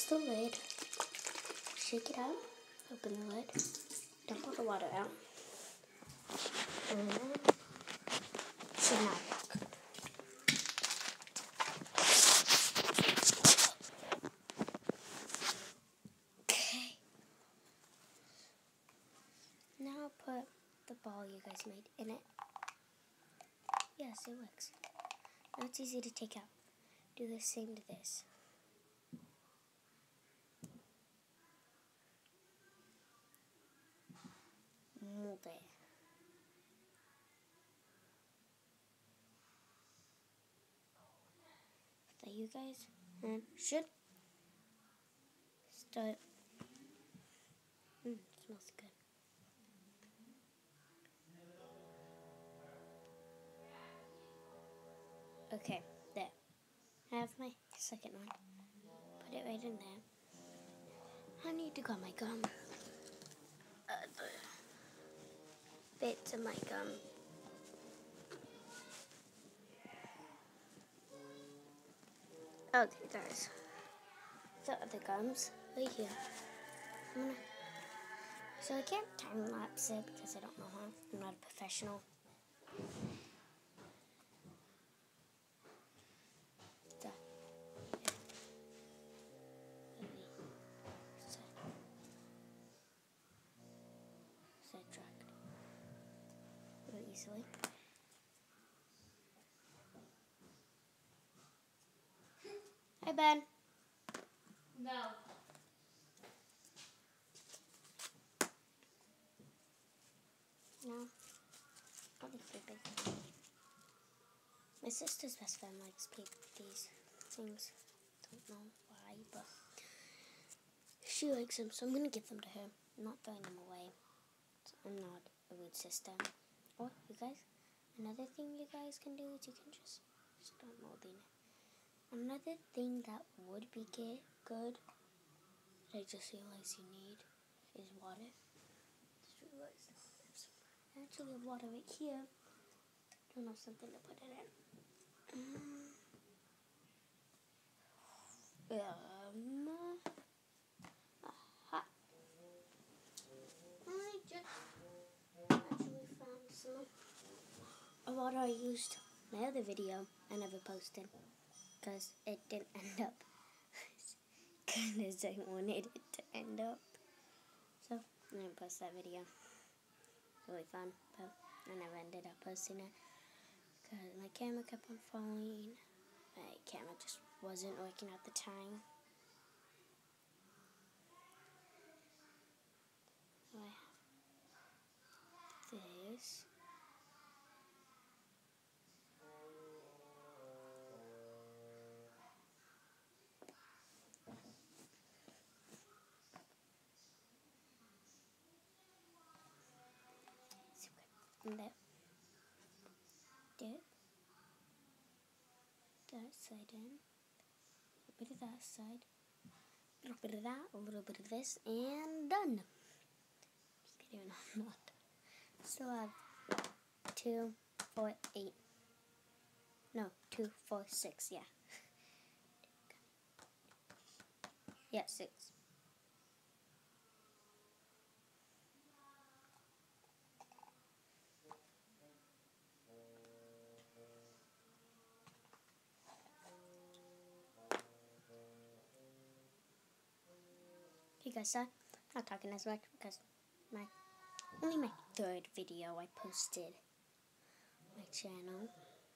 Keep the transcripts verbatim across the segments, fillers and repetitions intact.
close the lid, shake it out, open the lid, dump all the water out, and then should not work. Okay. Now put the ball you guys made in it. Yes, it works. Now it's easy to take out. Do the same to this. Mold it. That you guys and should start. Mm, smells good. Okay, there. I have my second one. Put it right in there. I need to grab my gum. Uh, the bits of my gum. Okay, guys. The other gums right here. I'm gonna, so I can't time lapse it because I don't know how. I'm not a professional. The, sidetracked really easily. Hi, Ben. No. No. Probably sleeping. My sister's best friend likes these things. Don't know why, but she likes them, so I'm gonna give them to her. I'm not throwing them away. I'm not a rude sister. Or you guys, another thing you guys can do is you can just start molding it. Another thing that would be good, good that I just realized you need is water. Just realized I actually have water right here. Don't have something to put it in. Um, aha. I just actually found some of water I used in my other video I never posted because it didn't end up kind as I wanted it to end up. So I didn't post that video. It's really fun, but I never ended up posting it because my camera kept on falling. My camera just wasn't working at the time. So I have this. And that dip that side in. A bit of that side. A little bit of that, a little bit of this, and done. Just kidding, I'm not. Still have two, four, eight. No, two, four, six, yeah. Yeah, six. You guys saw, I'm not talking as much because my only my third video I posted on my channel.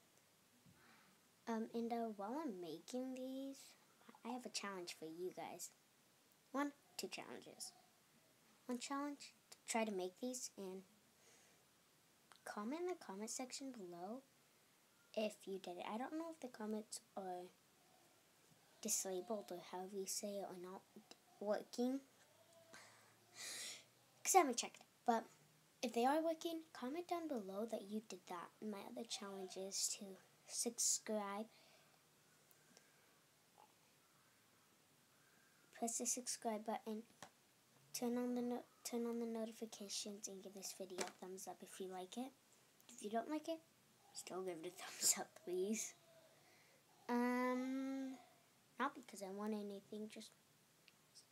Um, and uh, while I'm making these, I have a challenge for you guys. One, two challenges. One challenge, to try to make these, and comment in the comment section below if you did it. I don't know if the comments are disabled or however you say it or not working, because I haven't checked. But if they are working, comment down below that you did that. My other challenge is to subscribe. Press the subscribe button. Turn on the no turn on the notifications and give this video a thumbs up if you like it. If you don't like it, still give it a thumbs up, please. Um, not because I want anything, just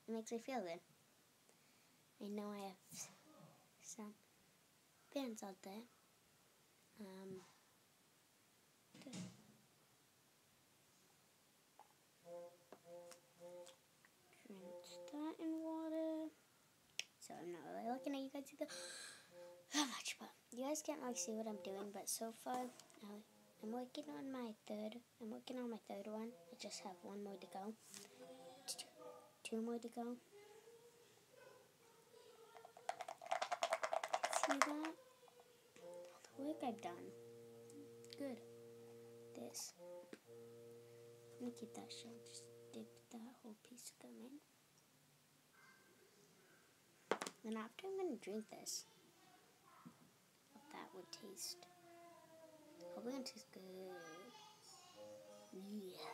it makes me feel good. I know I have some fans out there. Um, good. Drench that in water. So I'm not really looking at you guys either that much, but you guys can't like see what I'm doing. But so far, uh, I'm working on my third. I'm working on my third one. I just have one more to go. Two more to go. See that? All the work I've done. Good. This. I'm gonna keep that shell. Just dip that whole piece of gum in. Then after I'm gonna drink this. How that would taste. Hopefully it tastes good. Yeah.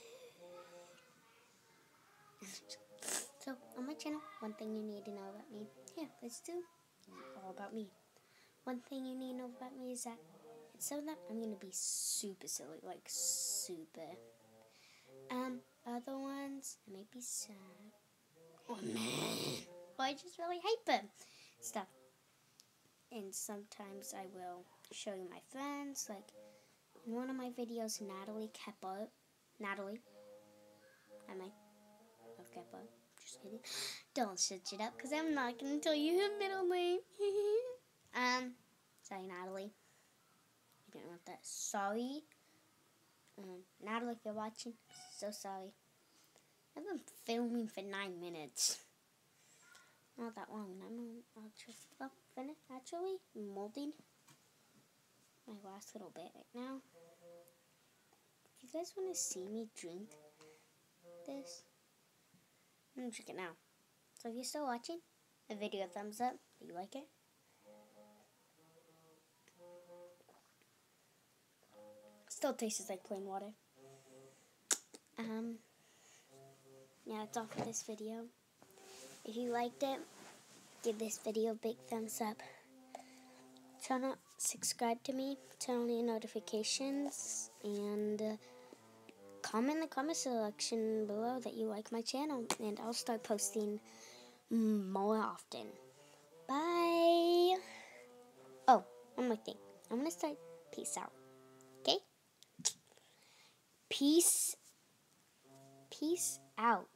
So on my channel, one thing you need to know about me. Yeah, let's do all about me. One thing you need to know about me is that some of them I'm gonna be super silly, like super. Um, other ones I might be sad. Oh man, or I just really hate them stuff. And sometimes I will show you my friends. Like in one of my videos, Natalie Kepper, Natalie, I might have Kepper. Just kidding. Don't switch it up, cause I'm not gonna tell you her middle name. um, sorry, Natalie. You didn't want that. Sorry. Um, Natalie, if you're watching, so sorry. I've been filming for nine minutes. Not that long. I'm actually, well, finished. Actually, molding my last little bit right now. If you guys want to see me drink this, I'm gonna drink it now. So if you're still watching, a video thumbs up. Do you like it? Still tastes like plain water. Um, yeah, that's all for this video. If you liked it, give this video a big thumbs up. Turn on, subscribe to me, turn on your notifications, and uh, comment in the comment section below that you like my channel, and I'll start posting more often. Bye! Oh, one more thing. I'm going to start peace out. Okay? Peace. Peace out.